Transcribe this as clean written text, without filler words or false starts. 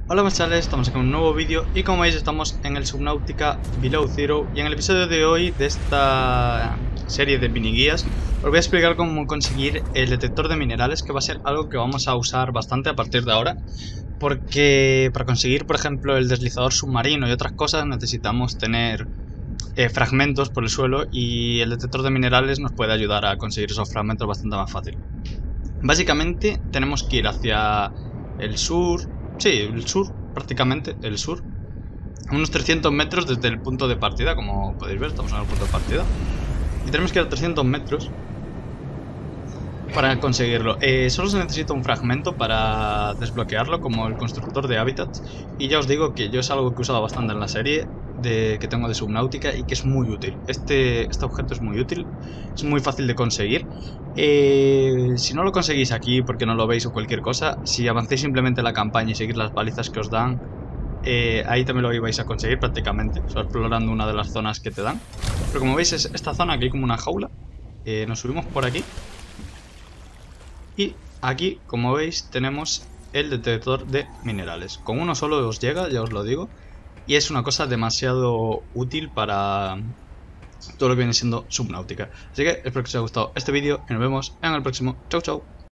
Hola chavales, estamos aquí en un nuevo vídeo y como veis estamos en el Subnautica Below Zero y en el episodio de hoy de esta serie de mini guías os voy a explicar cómo conseguir el detector de minerales, que va a ser algo que vamos a usar bastante a partir de ahora, porque para conseguir por ejemplo el deslizador submarino y otras cosas necesitamos tener fragmentos por el suelo, y el detector de minerales nos puede ayudar a conseguir esos fragmentos bastante más fácil. Básicamente tenemos que ir hacia el sur, sí, el sur, prácticamente el sur, a unos 300 metros desde el punto de partida. Como podéis ver, estamos en el punto de partida y tenemos que ir a 300 metros para conseguirlo. Solo se necesita un fragmento para desbloquearlo, como el constructor de hábitats, y ya os digo que yo es algo que he usado bastante en la serie que tengo de Subnautica y que es muy útil. Este objeto es muy útil, es muy fácil de conseguir. Si no lo conseguís aquí porque no lo veis o cualquier cosa, si avancéis simplemente la campaña y seguís las balizas que os dan, ahí también lo ibais a conseguir prácticamente, solo explorando una de las zonas que te dan. Pero como veis es esta zona, aquí hay como una jaula. Nos subimos por aquí y aquí, como veis, tenemos el detector de minerales. Con uno solo os llega, ya os lo digo, y es una cosa demasiado útil para todo lo que viene siendo Subnautica. Así que espero que os haya gustado este vídeo y nos vemos en el próximo. Chau chau.